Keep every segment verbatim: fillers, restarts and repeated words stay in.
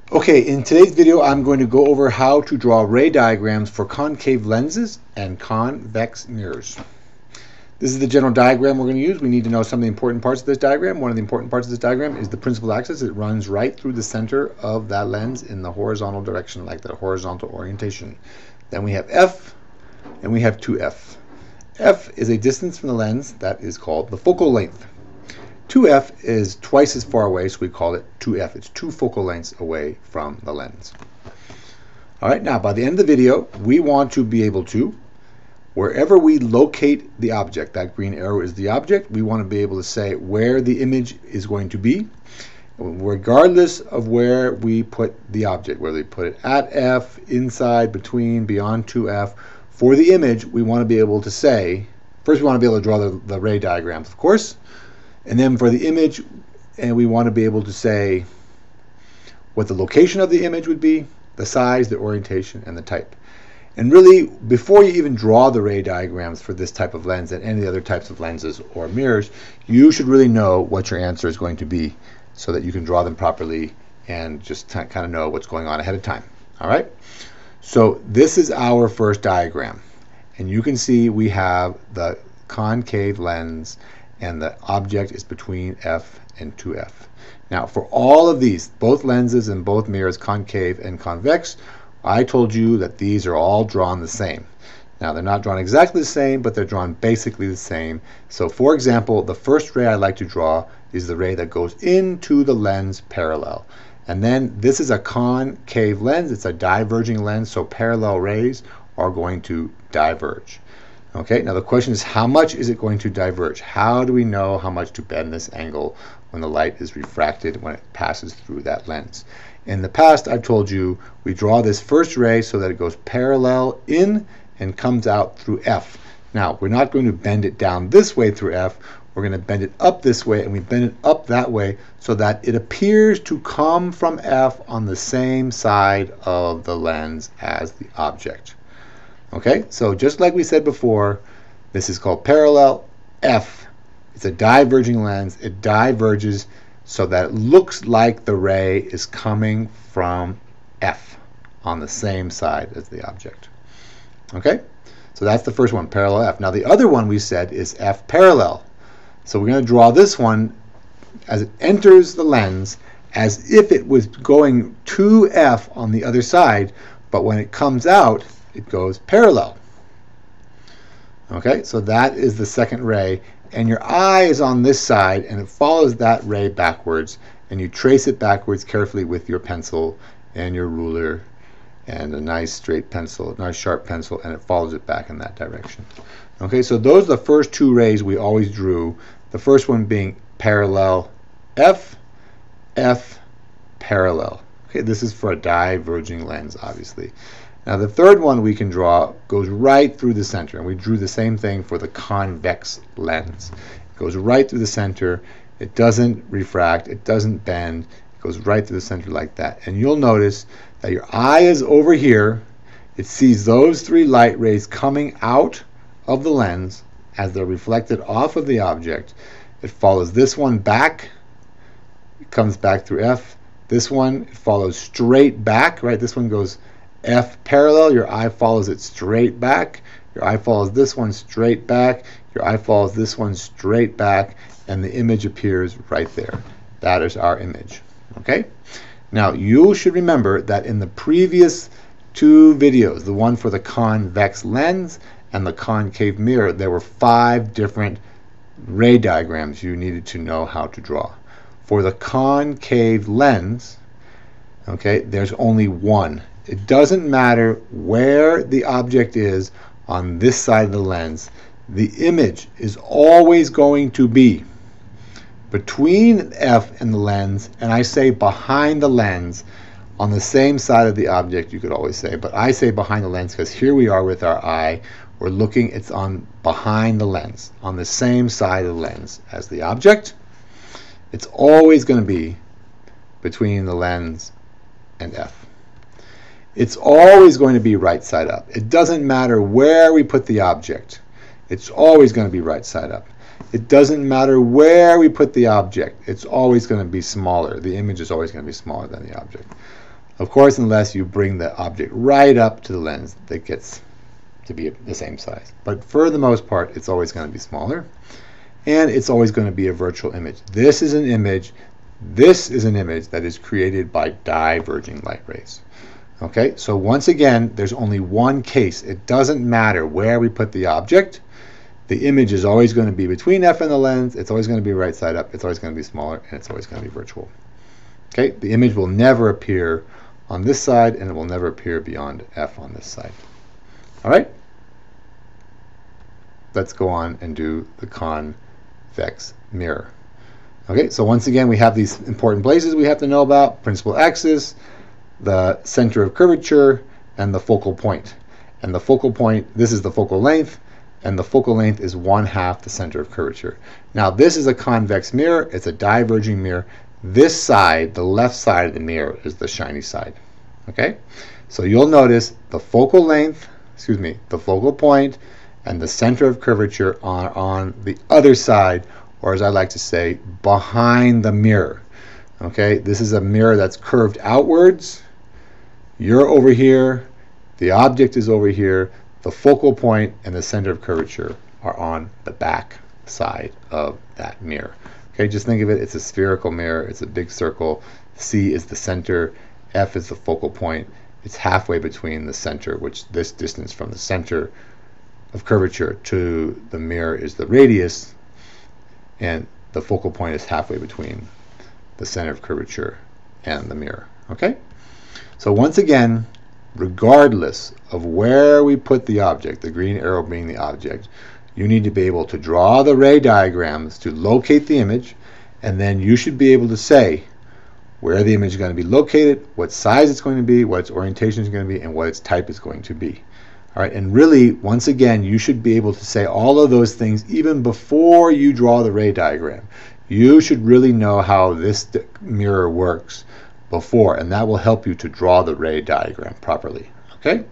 Okay, in today's video I'm going to go over how to draw ray diagrams for concave lenses and convex mirrors. This is the general diagram we're going to use. We need to know some of the important parts of this diagram. One of the important parts of this diagram is the principal axis. It runs right through the center of that lens in the horizontal direction, like the horizontal orientation. Then we have F, and we have two F. F is a distance from the lens that is called the focal length. two F is twice as far away, so we call it two F. It's two focal lengths away from the lens. All right, now by the end of the video, we want to be able to, wherever we locate the object, that green arrow is the object, we want to be able to say where the image is going to be, regardless of where we put the object, whether we put it at F, inside, between, beyond two F. For the image, we want to be able to say, first we want to be able to draw the, the ray diagrams, of course. And then for the image, and we want to be able to say what the location of the image would be, the size, the orientation, and the type. And really, before you even draw the ray diagrams for this type of lens and any other types of lenses or mirrors, you should really know what your answer is going to be so that you can draw them properly and just kind of know what's going on ahead of time. All right? So this is our first diagram. And you can see we have the concave lens and the object is between F and two F. Now for all of these, both lenses and both mirrors, concave and convex, I told you that these are all drawn the same. Now they're not drawn exactly the same, but they're drawn basically the same. So for example, the first ray I like to draw is the ray that goes into the lens parallel. And then this is a concave lens, it's a diverging lens, so parallel rays are going to diverge. Okay, now the question is, how much is it going to diverge? How do we know how much to bend this angle when the light is refracted, when it passes through that lens? In the past, I've told you we draw this first ray so that it goes parallel in and comes out through F. Now, we're not going to bend it down this way through F. We're going to bend it up this way, and we bend it up that way so that it appears to come from F on the same side of the lens as the object. Okay, so just like we said before, this is called parallel. F, it's a diverging lens. It diverges so that it looks like the ray is coming from F on the same side as the object. Okay, so that's the first one, parallel F. Now the other one we said is F parallel. So we're going to draw this one as it enters the lens as if it was going to F on the other side, but when it comes out, it goes parallel. Okay, so that is the second ray, and your eye is on this side and it follows that ray backwards, and you trace it backwards carefully with your pencil and your ruler and a nice straight pencil, a nice sharp pencil, and it follows it back in that direction. Okay, so those are the first two rays we always drew. The first one being parallel F, F, parallel. Okay, this is for a diverging lens, obviously. Now the third one we can draw goes right through the center, and we drew the same thing for the convex lens. It goes right through the center. It doesn't refract. It doesn't bend. It goes right through the center like that. And you'll notice that your eye is over here. It sees those three light rays coming out of the lens as they're reflected off of the object. It follows this one back. It comes back through F. This one, it follows straight back, right? This one goes F parallel, your eye follows it straight back, your eye follows this one straight back, your eye follows this one straight back, and the image appears right there. That is our image. Okay? Now you should remember that in the previous two videos, the one for the convex lens and the concave mirror, there were five different ray diagrams you needed to know how to draw. For the concave lens, okay, there's only one. It doesn't matter where the object is on this side of the lens. The image is always going to be between F and the lens, and I say behind the lens, on the same side of the object, you could always say, but I say behind the lens because here we are with our eye. We're looking, it's on behind the lens, on the same side of the lens as the object. It's always going to be between the lens and F. It's always going to be right side up. It doesn't matter where we put the object. It's always going to be right side up. It doesn't matter where we put the object. It's always going to be smaller. The image is always going to be smaller than the object. Of course, unless you bring the object right up to the lens, that gets to be the same size. But for the most part, it's always going to be smaller, and it's always going to be a virtual image. This is an image, this is an image that is created by diverging light rays. Okay, so once again, there's only one case. It doesn't matter where we put the object. The image is always going to be between F and the lens. It's always going to be right side up. It's always going to be smaller, and it's always going to be virtual. Okay, the image will never appear on this side, and it will never appear beyond F on this side. All right, let's go on and do the convex mirror. Okay, so once again, we have these important places we have to know about: principal axis, the center of curvature, and the focal point. And the focal point, this is the focal length, and the focal length is one half the center of curvature. Now this is a convex mirror, it's a diverging mirror. This side, the left side of the mirror, is the shiny side. Okay, so you'll notice the focal length, excuse me, the focal point and the center of curvature are on the other side, or as I like to say, behind the mirror. Okay, this is a mirror that's curved outwards. You're over here, the object is over here, the focal point and the center of curvature are on the back side of that mirror. Okay, just think of it, it's a spherical mirror, it's a big circle. C is the center, F is the focal point. It's halfway between the center, which this distance from the center of curvature to the mirror is the radius, and the focal point is halfway between the center of curvature and the mirror. Okay? So once again, regardless of where we put the object, the green arrow being the object, you need to be able to draw the ray diagrams to locate the image, and then you should be able to say where the image is going to be located, what size it's going to be, what its orientation is going to be, and what its type is going to be. All right, and really, once again, you should be able to say all of those things even before you draw the ray diagram. You should really know how this mirror works before, and that will help you to draw the ray diagram properly. Okay,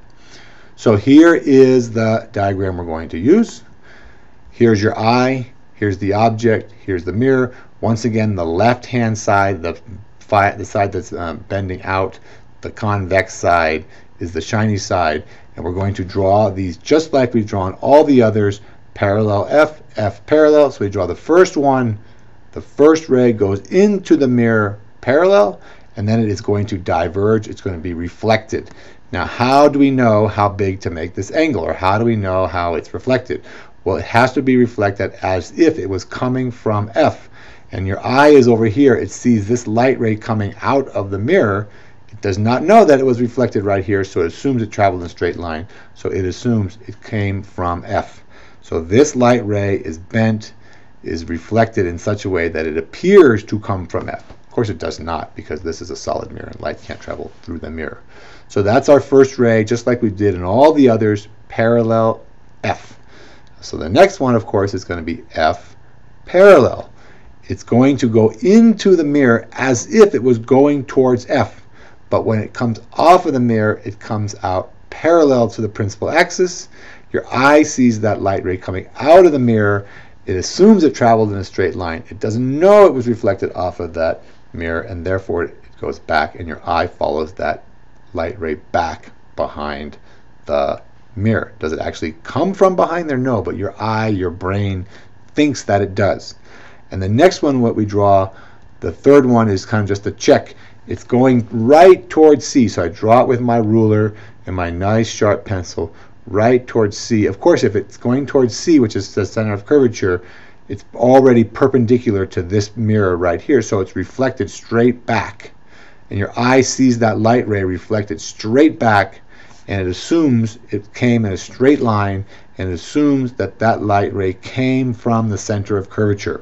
so here is the diagram we're going to use. Here's your eye, here's the object, here's the mirror. Once again, the left hand side, the, the side that's um, bending out, the convex side is the shiny side, and we're going to draw these just like we've drawn all the others, parallel F, F parallel. So we draw the first one, the first ray goes into the mirror parallel, and then it is going to diverge, it's going to be reflected. Now how do we know how big to make this angle, or how do we know how it's reflected? Well, it has to be reflected as if it was coming from F, and your eye is over here, it sees this light ray coming out of the mirror. It does not know that it was reflected right here, so it assumes it traveled in a straight line, so it assumes it came from F. So this light ray is bent, is reflected in such a way that it appears to come from F. Of course it does not, because this is a solid mirror and light can't travel through the mirror. So that's our first ray, just like we did in all the others, parallel F. So the next one, of course, is going to be F parallel. It's going to go into the mirror as if it was going towards F. But when it comes off of the mirror, it comes out parallel to the principal axis. Your eye sees that light ray coming out of the mirror. It assumes it traveled in a straight line. It doesn't know it was reflected off of that mirror, and therefore it goes back, and your eye follows that light ray back behind the mirror. Does it actually come from behind there? No, but your eye, your brain thinks that it does. And the next one, what we draw, the third one, is kind of just a check. It's going right towards C, so I draw it with my ruler and my nice sharp pencil right towards C. Of course, if it's going towards C, which is the center of curvature, it's already perpendicular to this mirror right here, so it's reflected straight back. And your eye sees that light ray reflected straight back, and it assumes it came in a straight line, and it assumes that that light ray came from the center of curvature.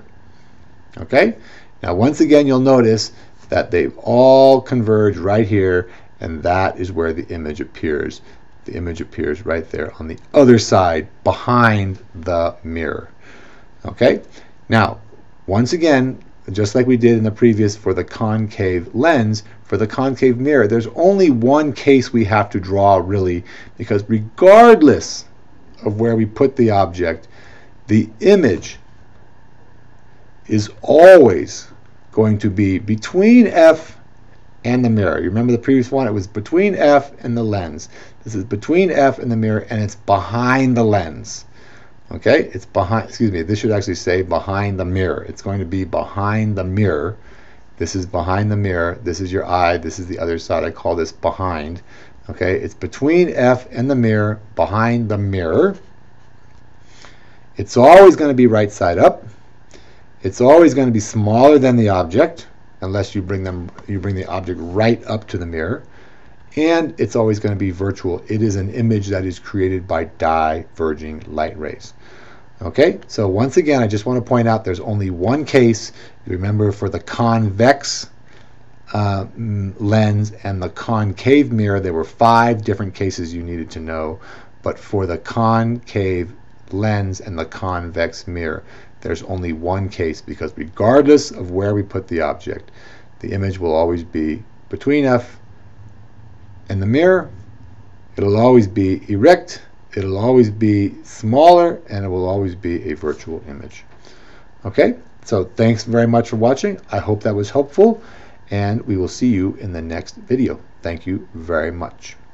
Okay? Now, once again, you'll notice that they all converge right here, and that is where the image appears. The image appears right there on the other side behind the mirror. Okay? Now, once again, just like we did in the previous for the concave lens, for the concave mirror, there's only one case we have to draw really, because regardless of where we put the object, the image is always going to be between F and the mirror. You remember the previous one? It was between F and the lens. This is between F and the mirror, and it's behind the lens. Okay, it's behind, excuse me, this should actually say behind the mirror. It's going to be behind the mirror. This is behind the mirror. This is your eye. This is the other side. I call this behind. Okay, it's between F and the mirror, behind the mirror. It's always going to be right side up. It's always going to be smaller than the object, unless you bring them, you bring the object right up to the mirror. And it's always going to be virtual. It is an image that is created by diverging light rays. Okay, so once again, I just want to point out there's only one case. You remember, for the convex uh, lens and the concave mirror, there were five different cases you needed to know. But for the concave lens and the convex mirror, there's only one case, because regardless of where we put the object, the image will always be between F and the mirror. It'll always be erect, it'll always be smaller, and it will always be a virtual image. Okay, so thanks very much for watching. I hope that was helpful, and we will see you in the next video. Thank you very much.